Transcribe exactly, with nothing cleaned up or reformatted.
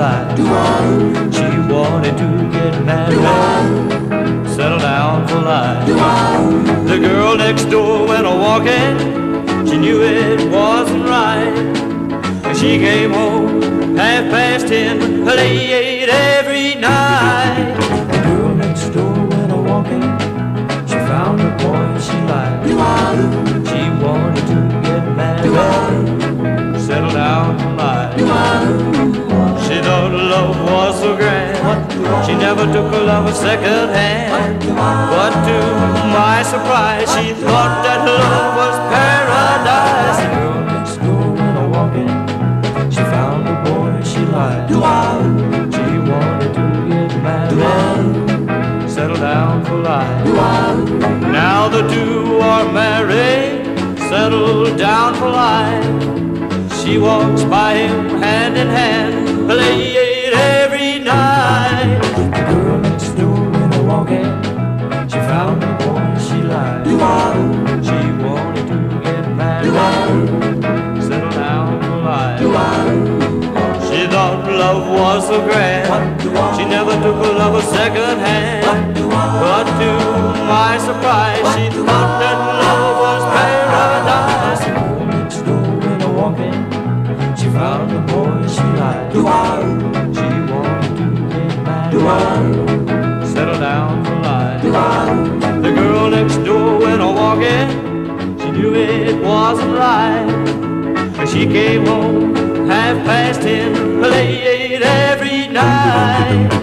life. She wanted to get married, settle down for life. The girl next door went a walking, she knew it wasn't right. She came home half past ten, late every night. The girl next door went a walking, she found a boy she liked. She wanted to get married, settle down for life. She thought love was so grand, she never took a lover second hand. But to my surprise, she thought that love was paradise. The girl next door went a walking, she found a boy she liked. She wanted to get married, settle down for life. Now the two are married, settled down for life. She walks by him hand in hand, late every night. The girl next door went a walking, she found a boy she liked. She wanted to get married, settle down for life. She thought love was so grand, she never took a lover second hand. But to my surprise, she thought that love was paradise. The girl next door went a walking, she found a boy she liked. She wanted to get married, settle down for life. The girl next door went a walking, she knew it wasn't right. She came home half past ten, late every night.